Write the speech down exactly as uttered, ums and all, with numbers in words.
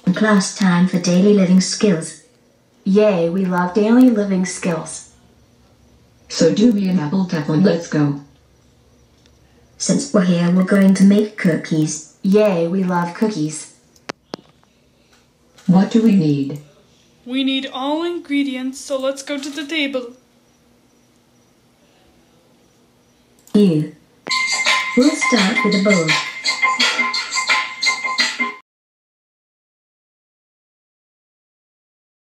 Class time for daily living skills. Yay, we love daily living skills. So do me an apple tap and let's go. Since we're here, we're going to make cookies. Yay, we love cookies. What do we need? We need all ingredients, so let's go to the table. You. We'll start with a bowl.